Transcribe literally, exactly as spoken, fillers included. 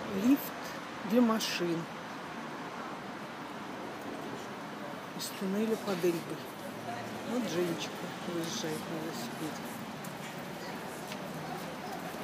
Лифт для машин из туннеля под Эльбой. Вот Женечка выезжает на велосипеде.